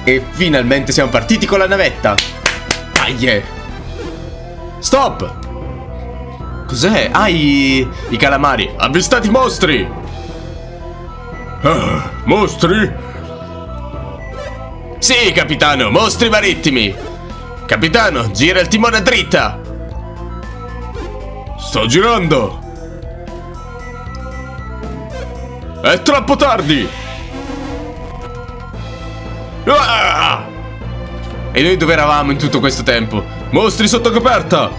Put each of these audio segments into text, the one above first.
E finalmente siamo partiti con la navetta. Dai. Stop. Cos'è? Ah, i calamari. Avvistati mostri. Mostri? Sì, capitano, mostri marittimi. Capitano, gira il timone dritta. Sto girando. È troppo tardi. Ah! E noi dove eravamo in tutto questo tempo? Mostri sotto coperta.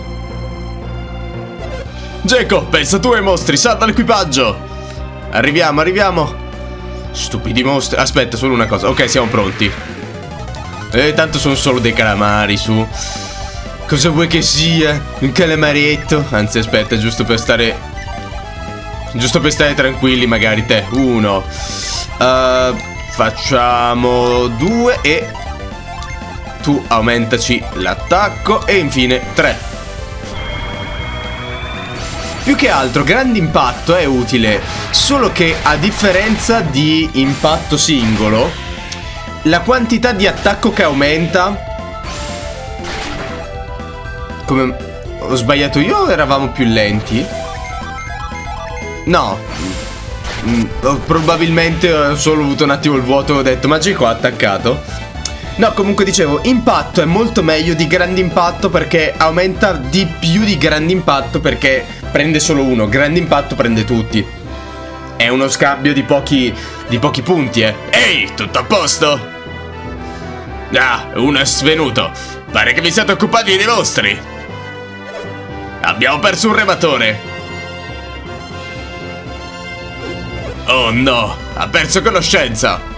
Geco, pensa tu ai mostri, salva l'equipaggio. Arriviamo, arriviamo. Stupidi mostri. Aspetta, solo una cosa. Ok, siamo pronti. Tanto sono solo dei calamari, su. Cosa vuoi che sia? Un calamaretto? Anzi, aspetta, giusto per stare tranquilli, magari te. Uno. Facciamo 2 e tu aumentaci l'attacco. E infine 3. Più che altro grande impatto è utile, solo che a differenza di impatto singolo, la quantità di attacco che aumenta... Come... Ho sbagliato io o eravamo più lenti? No. Probabilmente ho solo avuto un attimo il vuoto e ho detto ma Geco ha attaccato. No, comunque dicevo, impatto è molto meglio di grande impatto perché aumenta di più di grande impatto perché prende solo uno. Grande impatto prende tutti. È uno scambio di pochi punti, Ehi, tutto a posto? Ah, uno è svenuto. Pare che vi siate occupati dei mostri. Abbiamo perso un rematore. Oh no, ha perso conoscenza.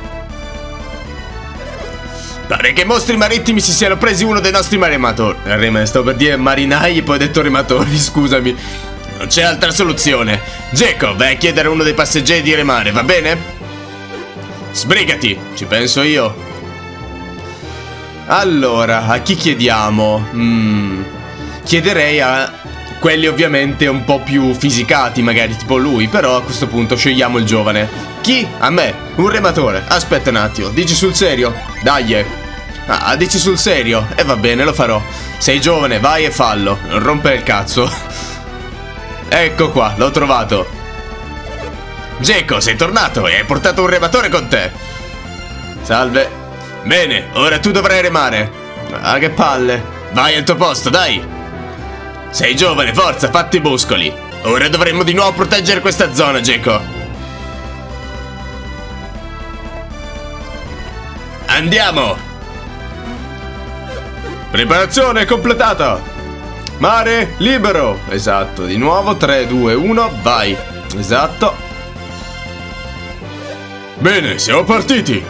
Pare che i mostri marittimi si siano presi uno dei nostri rematori. Stavo per dire marinai e poi ho detto rematori, scusami. Non c'è altra soluzione. Geco, vai a chiedere a uno dei passeggeri di remare, va bene? Sbrigati, ci penso io. Allora, a chi chiediamo? Chiederei a quelli ovviamente un po' più fisicati, magari tipo lui. Però a questo punto scegliamo il giovane. Chi? A me, un rematore. Aspetta un attimo, dici sul serio? Dai. Ah, dici sul serio? E va bene, lo farò. Sei giovane, vai e fallo. Non rompere il cazzo. Ecco qua, l'ho trovato. Geco, sei tornato e hai portato un rematore con te. Salve. Bene, ora tu dovrai remare. Ah, che palle. Vai al tuo posto, dai. Sei giovane, forza, fatti i muscoli. Ora dovremmo di nuovo proteggere questa zona, Geco. Andiamo. Preparazione completata. Mare libero. Esatto, di nuovo 3, 2, 1, vai. Esatto. Bene, siamo partiti.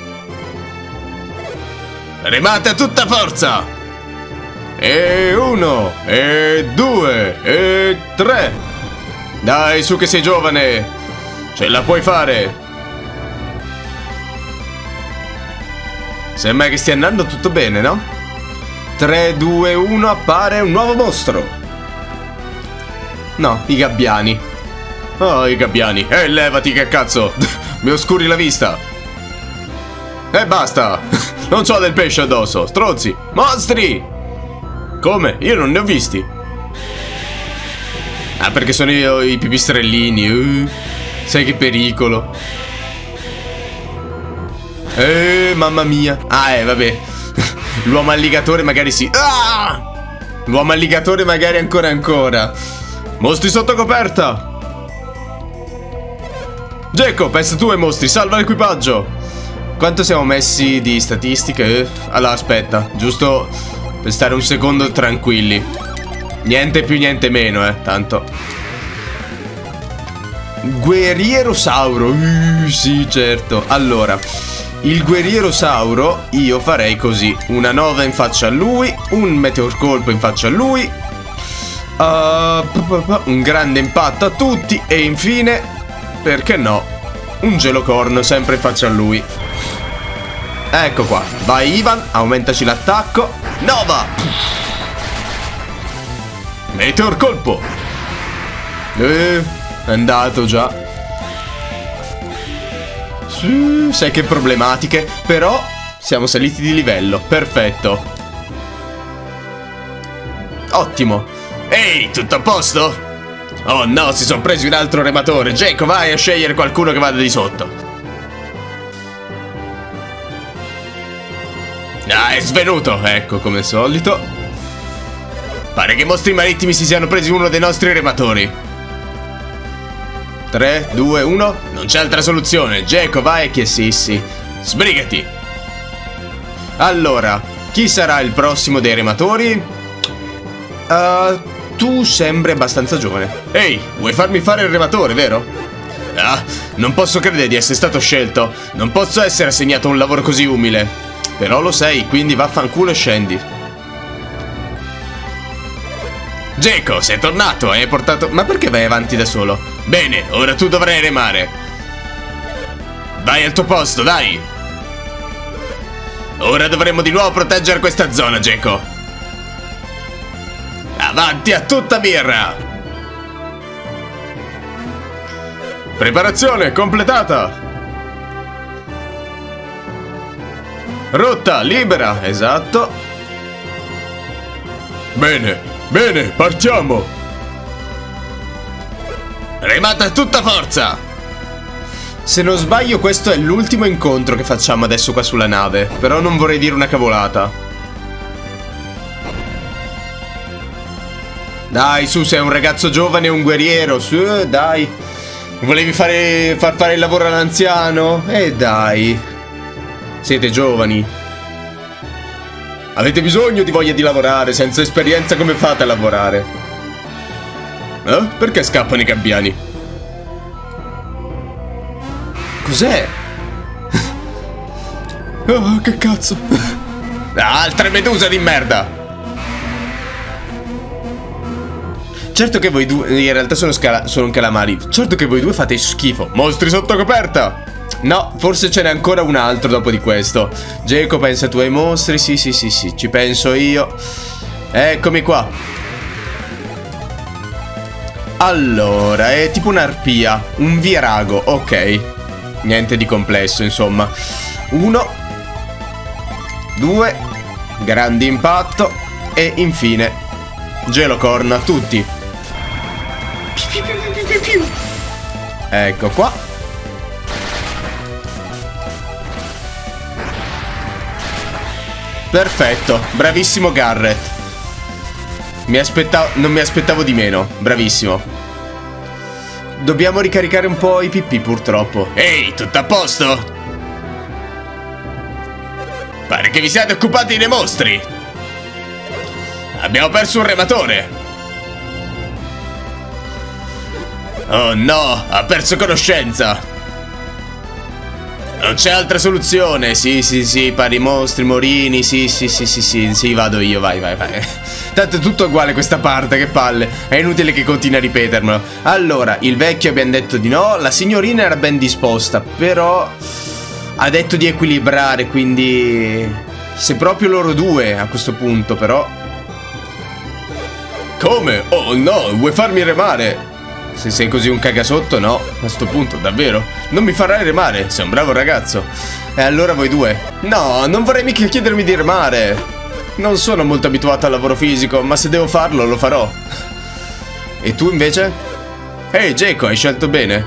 Remate a tutta forza. E 1, e 2, e 3. Dai, su che sei giovane. Ce la puoi fare. Sembra che stia andando tutto bene, no? 3, 2, 1, appare un nuovo mostro. No, i gabbiani. Oh, i gabbiani. Levati, che cazzo. Mi oscuri la vista. E basta. Non c'ho del pesce addosso. Stronzi. Mostri. Come? Io non ne ho visti. Ah, perché sono io i pipistrellini. Sai che pericolo. Mamma mia. Ah, vabbè. L'uomo alligatore magari sì. Ah! L'uomo alligatore magari ancora. Mostri sotto coperta. Geco, pensa tu ai mostri, salva l'equipaggio. Quanto siamo messi di statistiche? Allora, aspetta, giusto per stare un secondo tranquilli. Niente più, niente meno, tanto. Guerriero Sauro. Sì, certo. Allora, il guerriero Sauro io farei così. Una nova in faccia a lui, un meteor colpo in faccia a lui, un grande impatto a tutti e infine, perché no, un gelocorno sempre in faccia a lui. Ecco qua. Vai Ivan, aumentaci l'attacco. Nova. Meteor colpo. È andato già. Sai che problematiche. Però Siamo saliti di livello, perfetto. Ottimo. Ehi, tutto a posto? Oh no, si sono presi un altro rematore. Jacob, vai a scegliere qualcuno che vada di sotto. Ah, è svenuto, ecco, come al solito. Pare che i mostri marittimi si siano presi uno dei nostri rematori. 3, 2, 1. Non c'è altra soluzione. Jacob, vai che sì. Sbrigati. Allora, chi sarà il prossimo dei rematori? Tu sembri abbastanza giovane. Ehi, vuoi farmi fare il rematore, vero? Ah, non posso credere di essere stato scelto. Non posso essere assegnato a un lavoro così umile. Però lo sei, quindi vaffanculo e scendi. Jacob, sei tornato, hai portato... Ma perché vai avanti da solo? Bene, ora tu dovrai remare. Vai al tuo posto, dai. Ora dovremo di nuovo proteggere questa zona, Jacob. Avanti a tutta birra. Preparazione completata. Rotta libera, esatto. Bene, partiamo. Remata a tutta forza. Se non sbaglio questo è l'ultimo incontro che facciamo adesso qua sulla nave. Però non vorrei dire una cavolata. Dai, su, sei un ragazzo giovane e un guerriero, su, dai. Volevi far fare il lavoro all'anziano? Dai. Siete giovani. Avete bisogno di voglia di lavorare, senza esperienza come fate a lavorare? Perché scappano i gabbiani? Cos'è? Oh, che cazzo. Altre meduse di merda. Certo che voi due... In realtà sono calamari. Certo che voi due fate schifo. Mostri sotto coperta. No, forse ce n'è ancora un altro dopo di questo. Jacob, pensa tu ai mostri. Sì, ci penso io. Eccomi qua. Allora, è tipo un'arpia. Un virago, ok. Niente di complesso, insomma. 1 2. Grande impatto. E infine Gelocorn a tutti. Ecco qua. Perfetto, bravissimo Garrett. Non mi aspettavo di meno. Bravissimo. Dobbiamo ricaricare un po' i pipì purtroppo. Ehi, tutto a posto? Pare che vi siate occupati dei mostri. Abbiamo perso un rematore. Oh no, ha perso conoscenza. Non c'è altra soluzione. Sì, pari mostri, morini. Sì, vado io, vai. Tanto è tutto uguale questa parte, che palle. È inutile che continui a ripetermelo. Allora, il vecchio abbiamo detto di no. La signorina era ben disposta, però ha detto di equilibrare, quindi se proprio loro due a questo punto, però. Come? Oh no, vuoi farmi remare? Se sei così un cagasotto, no. A sto punto, davvero? Non mi farai remare, sei un bravo ragazzo. E allora voi due? No, non vorrei mica chiedermi di remare. Non sono molto abituato al lavoro fisico, ma se devo farlo, lo farò. E tu invece? Ehi, Jacob, hai scelto bene.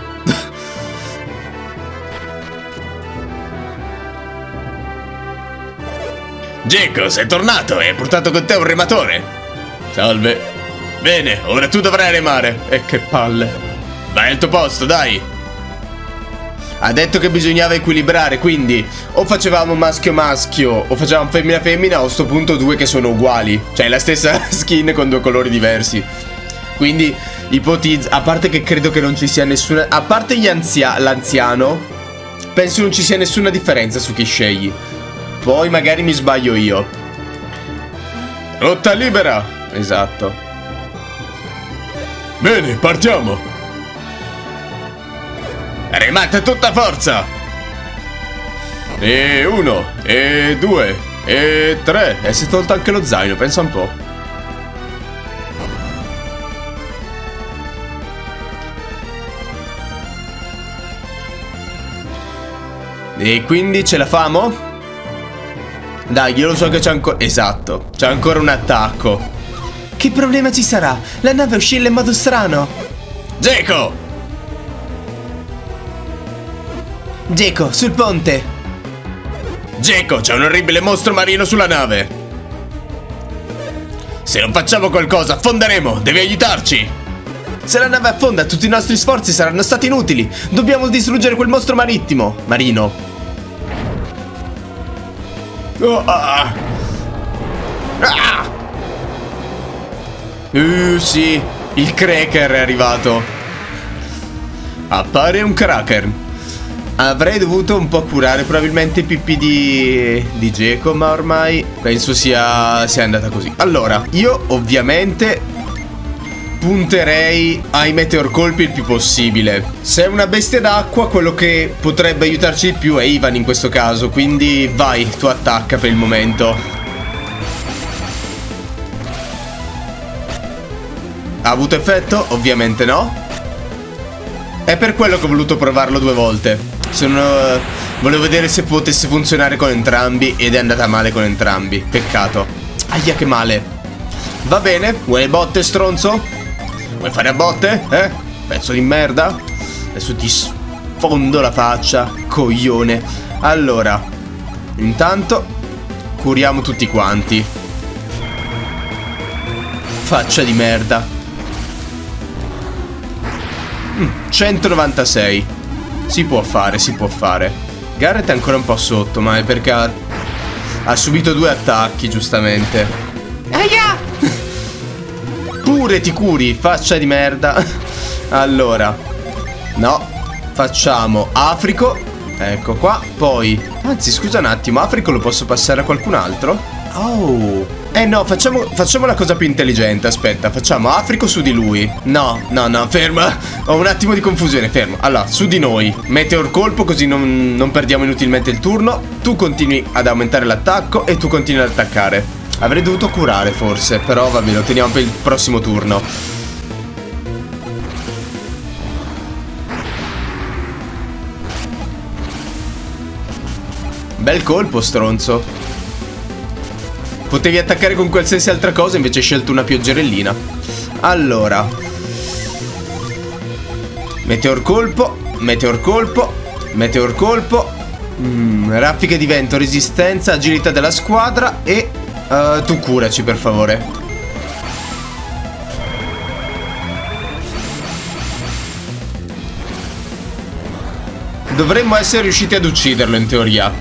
Jacob, sei tornato e hai portato con te un rematore. Salve. Bene, ora tu dovrai remare. E che palle. Vai al tuo posto, dai. Ha detto che bisognava equilibrare, quindi o facevamo maschio-maschio o facevamo femmina-femmina, o a sto punto due che sono uguali. Cioè la stessa skin con due colori diversi. Quindi ipotizzo, a parte che credo che non ci sia nessuna... A parte l'anziano, penso non ci sia nessuna differenza su chi scegli. Poi magari mi sbaglio io. Rotta libera. Esatto. Bene, partiamo. Remate a tutta forza. E 1, e 2, e 3. E si è tolto anche lo zaino, pensa un po'. E quindi ce la famo? Dai, io lo so che c'è ancora... Esatto, c'è ancora un attacco. Che problema ci sarà? La nave oscilla in modo strano. Geco! Geco, sul ponte. Geco, c'è un orribile mostro marino sulla nave. Se non facciamo qualcosa, affonderemo. Devi aiutarci. Se la nave affonda, tutti i nostri sforzi saranno stati inutili. Dobbiamo distruggere quel mostro marittimo. Marino. Oh, ah. Ah. Sì, il Cracker è arrivato. Appare un Cracker. Avrei dovuto un po' curare probabilmente i pipì di Geco, ma ormai penso sia andata così. Allora, io ovviamente punterei ai meteor colpi il più possibile. Se è una bestia d'acqua, quello che potrebbe aiutarci di più è Ivan in questo caso. Quindi vai, tu attacca per il momento. Ha avuto effetto? Ovviamente no. È per quello che ho voluto provarlo 2 volte. Volevo vedere se potesse funzionare con entrambi ed è andata male con entrambi. Peccato. Aia, che male. Va bene, vuoi le botte, stronzo? Vuoi fare a botte? Pezzo di merda. Adesso ti sfondo la faccia, coglione. Allora, intanto curiamo tutti quanti. Faccia di merda. 196. Si può fare, si può fare. Garrett è ancora un po' sotto, ma è perché ha subito 2 attacchi, giustamente. Aia! Pure ti curi, faccia di merda. Allora, no, facciamo Africo. Ecco qua, poi anzi, scusa un attimo, Africo lo posso passare a qualcun altro? Oh. No, facciamo la cosa più intelligente. Aspetta, facciamo Africo su di lui. No, ferma. Ho un attimo di confusione, fermo. Allora, su di noi Meteor colpo, così non perdiamo inutilmente il turno. Tu continui ad aumentare l'attacco e tu continui ad attaccare. Avrei dovuto curare forse, però vabbè, lo teniamo per il prossimo turno. Bel colpo, stronzo. Potevi attaccare con qualsiasi altra cosa, invece hai scelto una pioggerellina. Allora, meteor colpo, meteor colpo, meteor colpo. Raffiche di vento, resistenza, agilità della squadra. E tu curaci, per favore. Dovremmo essere riusciti ad ucciderlo in teoria,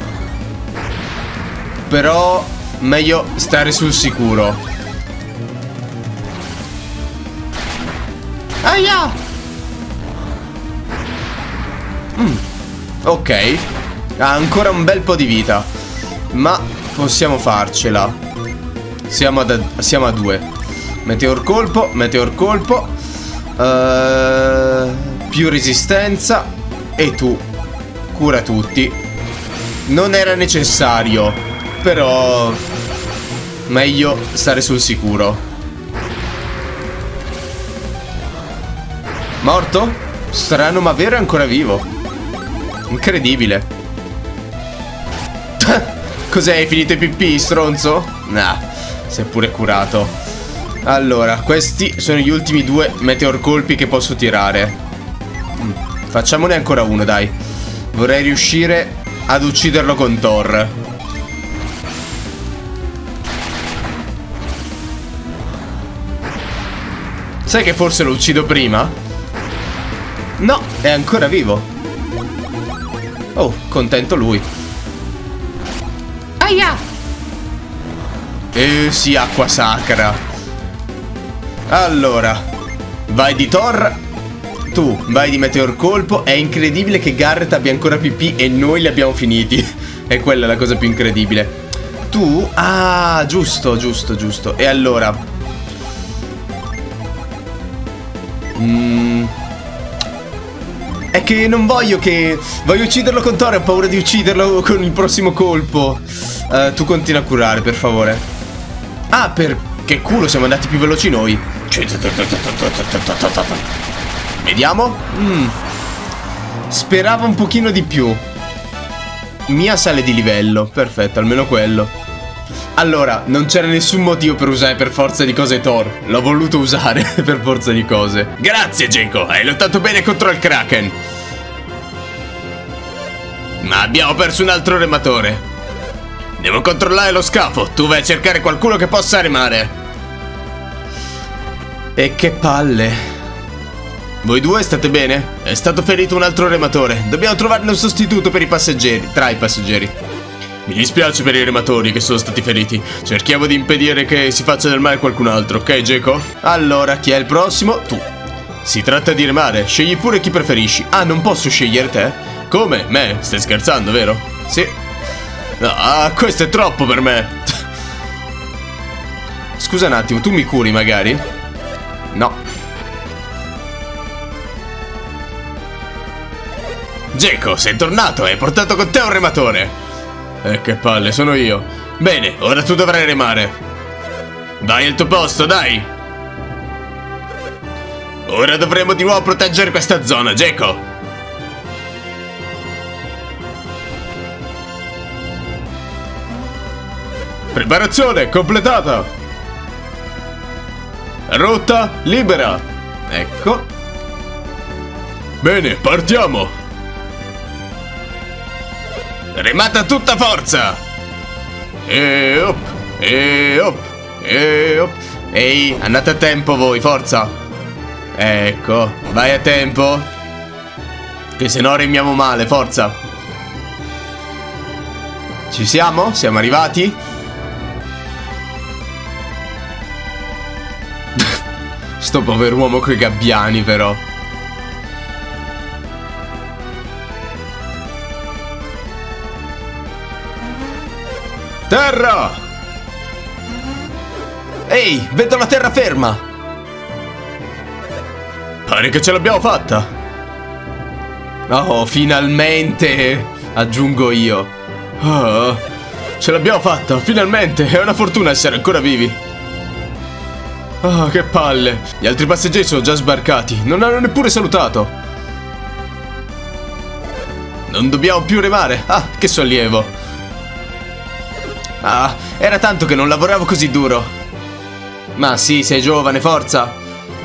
però meglio stare sul sicuro. Aia! Ok. Ha ancora un bel po' di vita, ma possiamo farcela. Siamo a 2. Meteor colpo, meteor colpo. Più resistenza. E tu cura tutti. Non era necessario, però meglio stare sul sicuro. Morto? Strano ma vero, è ancora vivo. Incredibile. Cos'è? Hai finito i pipì, stronzo? Nah, si è pure curato. Allora, questi sono gli ultimi 2 meteor colpi che posso tirare. Facciamone ancora uno, dai. Vorrei riuscire ad ucciderlo con Thor. Sai che forse lo uccido prima? No, è ancora vivo. Oh, contento lui. Aia! Sì, acqua sacra. Allora, vai di Thor. Tu vai di meteor colpo. È incredibile che Garrett abbia ancora PP e noi li abbiamo finiti. E quella è la cosa più incredibile. Tu? Ah, giusto, giusto, giusto. E allora è che non voglio che... Voglio ucciderlo con Thor e ho paura di ucciderlo con il prossimo colpo. Tu continua a curare, per favore. Ah, per... Che culo, siamo andati più veloci noi. Vediamo. Speravo un pochino di più. Mia sale di livello. Perfetto, almeno quello. Allora, non c'era nessun motivo per usare per forza di cose Thor. L'ho voluto usare per forza di cose. Grazie, Jaco, hai lottato bene contro il Kraken. Ma abbiamo perso un altro rematore. Devo controllare lo scafo. Tu vai a cercare qualcuno che possa remare. E che palle. Voi due state bene? È stato ferito un altro rematore. Dobbiamo trovarne un sostituto per i passeggeri. Tra i passeggeri. Mi dispiace per i rematori che sono stati feriti. Cerchiamo di impedire che si faccia del male a qualcun altro, ok, Jaco? Allora, chi è il prossimo? Tu. Si tratta di remare. Scegli pure chi preferisci. Ah, non posso scegliere te? Come? Me? Stai scherzando, vero? Sì. Ah, questo è troppo per me. Scusa un attimo, tu mi curi magari? No. Jaco, sei tornato e hai portato con te un rematore. Che palle, sono io. Bene, ora tu dovrai remare. Vai al tuo posto, dai. Ora dovremo di nuovo proteggere questa zona, Jaco. Preparazione completata. Rotta libera. Ecco. Bene, partiamo. Remata a tutta forza. E op. Ehi, andate a tempo voi, forza. Ecco, vai a tempo. Che se no remiamo male, forza. Ci siamo? Siamo arrivati? Sto pover'uomo coi gabbiani, però. Terra! Ehi, vedo la terraferma! Pare che ce l'abbiamo fatta! Oh, finalmente! Aggiungo io. Oh, ce l'abbiamo fatta, finalmente! È una fortuna essere ancora vivi! Oh, che palle! Gli altri passeggeri sono già sbarcati, non hanno neppure salutato! Non dobbiamo più remare! Ah, che sollievo! Ah, era tanto che non lavoravo così duro. Ma sì, sei giovane, forza.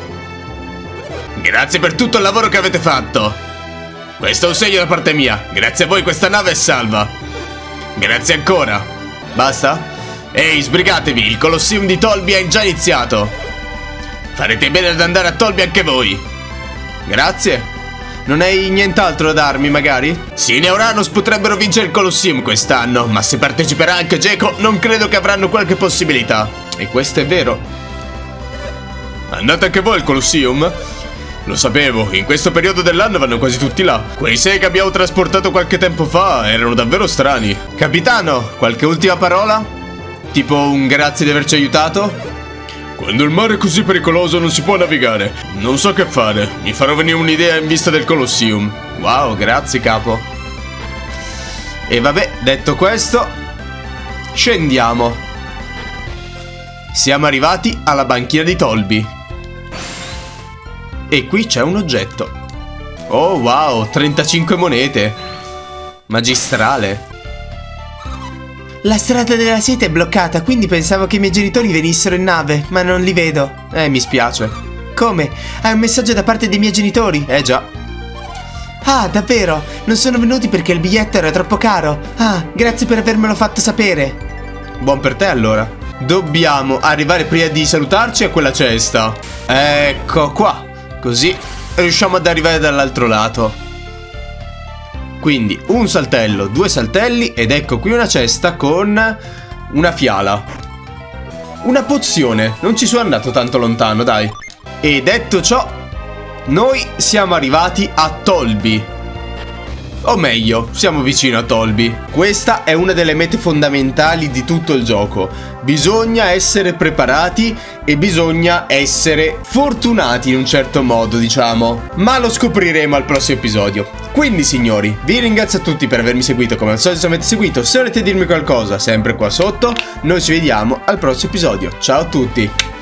Grazie per tutto il lavoro che avete fatto. Questo è un segno da parte mia. Grazie a voi questa nave è salva. Grazie ancora. Basta? Ehi, sbrigatevi, il Colosseum di Tolbi è già iniziato. Farete bene ad andare a Tolbi anche voi. Grazie. Non hai nient'altro da darmi, magari? Sì, Neuranos potrebbero vincere il Colosseum quest'anno, ma se parteciperà anche Jaco, non credo che avranno qualche possibilità. E questo è vero. Andate anche voi al Colosseum? Lo sapevo, in questo periodo dell'anno vanno quasi tutti là. Quei 6 che abbiamo trasportato qualche tempo fa erano davvero strani. Capitano, qualche ultima parola? Tipo un grazie di averci aiutato? Quando il mare è così pericoloso non si può navigare. Non so che fare. Mi farò venire un'idea in vista del Colosseum. Wow, grazie capo. E vabbè, detto questo, scendiamo. Siamo arrivati alla banchina di Tolbi. E qui c'è un oggetto. Oh wow, 35 monete. Magistrale. La strada della seta è bloccata, quindi pensavo che i miei genitori venissero in nave, ma non li vedo. Mi spiace. Come? Hai un messaggio da parte dei miei genitori? Già. Ah, davvero? Non sono venuti perché il biglietto era troppo caro. Ah, grazie per avermelo fatto sapere. Buon per te allora. Dobbiamo arrivare prima di salutarci a quella cesta. Ecco qua. Così riusciamo ad arrivare dall'altro lato. Quindi un saltello, 2 saltelli ed ecco qui una cesta con una fiala. Una pozione, non ci sono andato tanto lontano, dai. E detto ciò, noi siamo arrivati a Tolbi. O meglio, siamo vicino a Tolbi. Questa è una delle mete fondamentali di tutto il gioco. Bisogna essere preparati e bisogna essere fortunati in un certo modo, diciamo. Ma lo scopriremo al prossimo episodio. Quindi signori, vi ringrazio a tutti per avermi seguito come al solito se avete seguito. Se volete dirmi qualcosa, sempre qua sotto. Noi ci vediamo al prossimo episodio. Ciao a tutti.